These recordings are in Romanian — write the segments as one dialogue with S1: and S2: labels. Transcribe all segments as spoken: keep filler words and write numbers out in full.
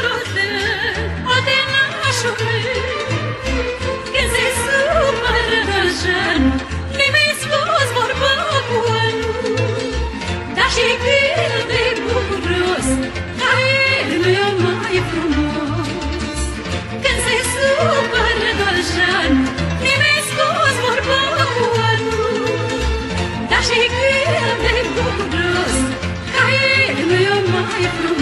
S1: surute, o de nașule. Când se supără găjanul, nimeni spus vorba cu anul. Dar și când e bucuros, ca el nu e mai frumos. Când se supără găjanul, nimeni spus vorba cu anul. Dar și când e bucuros, ca el nu e mai frumos.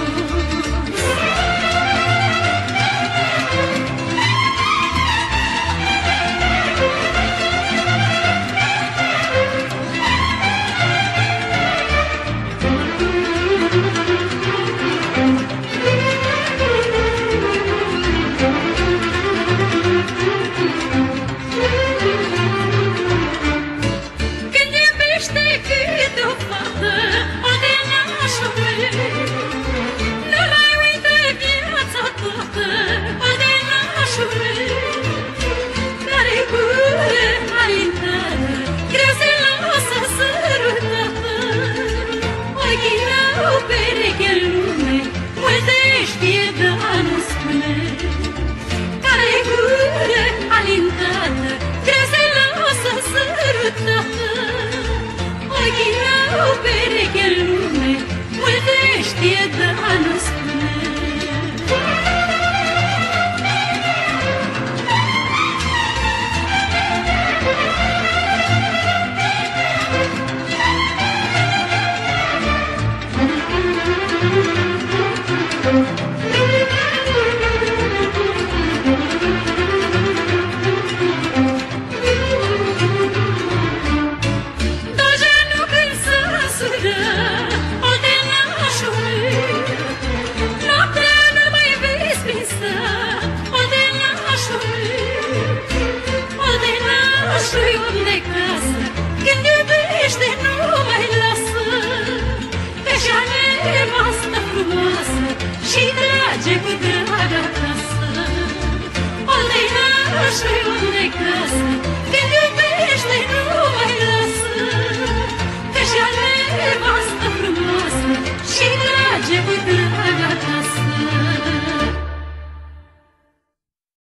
S1: Când iubește nu mai lasă, pe șane nevastă frumoasă și trage cu drag acasă. Unde-i nașul, unde-i casă,